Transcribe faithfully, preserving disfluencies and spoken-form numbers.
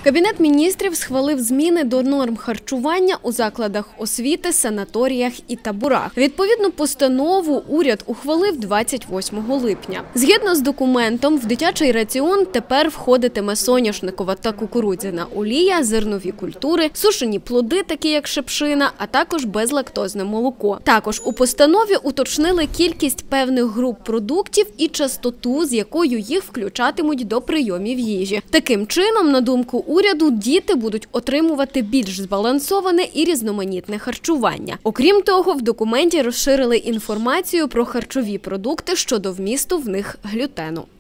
Кабінет міністрів схвалив зміни до норм харчування у закладах освіти, санаторіях і таборах. Відповідну постанову уряд ухвалив двадцять восьмого липня. Згідно з документом, в дитячий раціон тепер входитиме соняшникова та кукурудзяна олія, зернові культури, сушені плоди, такі як шипшина, а також безлактозне молоко. Також у постанові уточнили кількість певних груп продуктів і частоту, з якою їх включатимуть до прийомів їжі. Таким чином, на думку уряду, діти будуть отримувати більш збалансоване і різноманітне харчування. Окрім того, в документі розширили інформацію про харчові продукти щодо вмісту в них глютену.